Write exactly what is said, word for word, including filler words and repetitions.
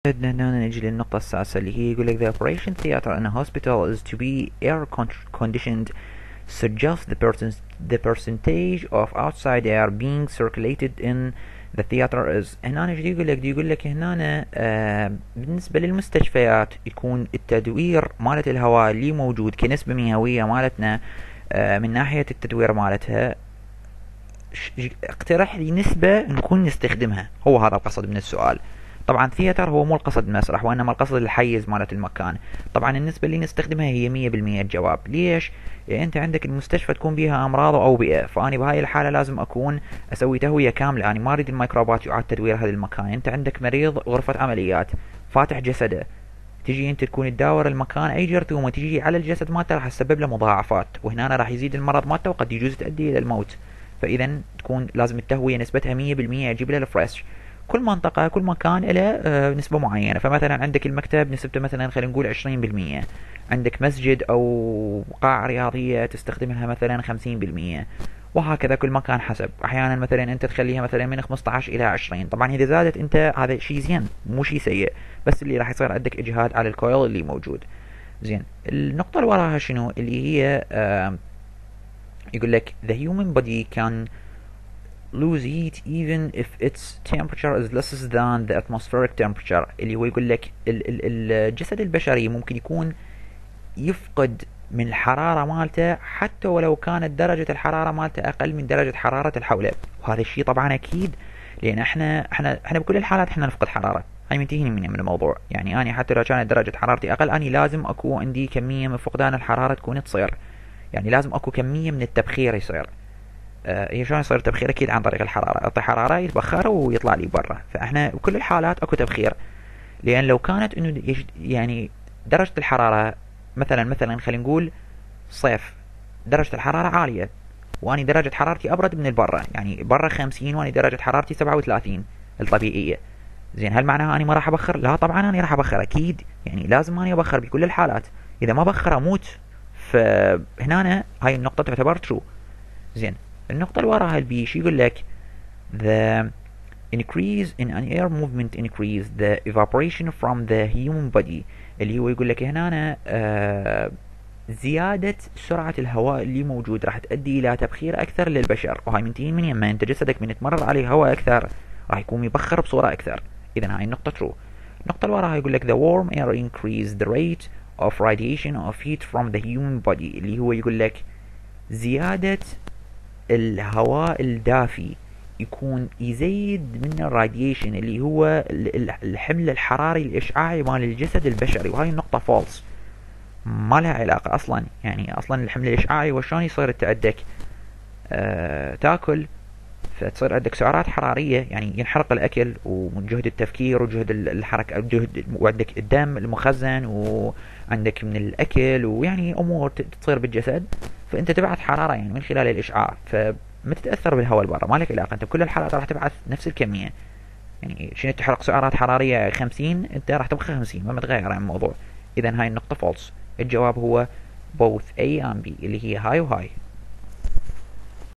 بدنا هنا نجي للنقطة السادسة اللي هي يقول لك the operation theatre in a hospital is to be air conditioned suggest the percent the percentage of outside air being circulated in the theatre is هنا نجي يقول لك يقول لك هنا آه بالنسبة للمستشفيات يكون التدوير مالت الهواء اللي موجود كنسبة مئوية مالتنا آه من ناحية التدوير مالتها اقترح لي نسبة نكون نستخدمها. هو هذا القصد من السؤال. طبعا ثياتر هو مو القصد المسرح وإنما القصد الحيز مالت المكان. طبعا النسبة اللي نستخدمها هي مية بالمية الجواب. ليش؟ يعني أنت عندك المستشفى تكون بيها أمراض وأوبئة، فأنا بهاي الحالة لازم أكون أسوي تهوية كاملة. أنا ما أريد الميكروبات يعاد تدوير هذا المكان. أنت عندك مريض غرفة عمليات فاتح جسده، تجي أنت تكون تداور المكان، أي جرثومة تجي على الجسد مالته راح تسبب له مضاعفات، وهنا راح يزيد المرض مالته وقد يجوز تؤدي إلى الموت. فإذا تكون لازم التهوية نسبتها مية بالمية، أجيب لها الفريش. كل منطقة كل مكان له آه نسبة معينة. فمثلا عندك المكتب نسبته مثلا خلينا نقول عشرين بالمية، عندك مسجد أو قاعة رياضية تستخدمها مثلا خمسين بالمية، وهكذا كل مكان حسب. أحيانا مثلا أنت تخليها مثلا من خمسة عشر إلى عشرين. طبعا إذا زادت أنت هذا شيء زين مو شيء سيء، بس اللي راح يصير عندك إجهاد على الكويل اللي موجود. زين، النقطة اللي وراها شنو اللي هي آه يقول لك the human body can lose heat even if its temperature is less than the atmospheric temperature. اللي هو يقول لك ال ال الجسد البشري ممكن يكون يفقد من الحرارة مالته حتى ولو كانت درجة الحرارة مالته أقل من درجة حرارة الحولة. وهذا الشيء طبعا أكيد، لأن احنا احنا احنا بكل الحالات احنا نفقد حرارة. هاي منتهيني من من الموضوع. يعني أنا حتى لو كانت درجة حرارتي أقل، أنا لازم أكو عندي كمية من فقدان الحرارة تكون تصير. يعني لازم أكو كمية من التبخير يصير. آه هي شلون يصير التبخير؟ أكيد عن طريق الحرارة. أعطي حرارة يتبخر ويطلع لي برا. فإحنا بكل الحالات أكو تبخير. لأن لو كانت إنه يعني درجة الحرارة مثلا مثلا خلينا نقول صيف، درجة الحرارة عالية وأني درجة حرارتي أبرد من البرة، يعني برا خمسين وأني درجة حرارتي سبعة وثلاثين الطبيعية. زين، هل معناها أني ما راح أبخر؟ لا طبعا أني راح أبخر أكيد. يعني لازم أني أبخر بكل الحالات. إذا ما بخر أموت. فهنا هاي النقطة تعتبر true. زين، النقطة اللي وراها البي شو يقول لك the increase in an air movement increase the evaporation from the human body. اللي هو يقول لك هنا آه زيادة سرعة الهواء اللي موجود راح تؤدي إلى تبخير أكثر للبشر. وهاي منتهين من يما أنت جسدك من تمرر عليه هواء أكثر راح يكون يبخر بصورة أكثر. إذا هاي النقطة true. النقطة اللي وراها يقول لك the warm air increase the rate of radiation of heat from the human body. اللي هو يقول لك زيادة الهواء الدافي يكون يزيد من الراديشن اللي هو الحمل الحراري الإشعاعي مال الجسد البشري. وهاي النقطة فولس، ما لها علاقة أصلا. يعني أصلا الحمل الإشعاعي وشلون يصير أنت عندك آه تاكل فتصير عندك سعرات حرارية، يعني ينحرق الأكل ومن جهد التفكير وجهد الحركة جهد، وعندك الدم المخزن وعندك من الأكل، ويعني أمور تصير بالجسد، فأنت تبعث حرارة يعني من خلال الإشعاع. فما تتأثر بالهواء اللي برا، ما لك علاقة. أنت بكل الحالات راح تبعث نفس الكمية. يعني شنو تحرق سعرات حرارية خمسين، أنت راح تبقى خمسين، ما متغير عن الموضوع. إذا هاي النقطة فولس. الجواب هو both A and B اللي هي هاي وهاي.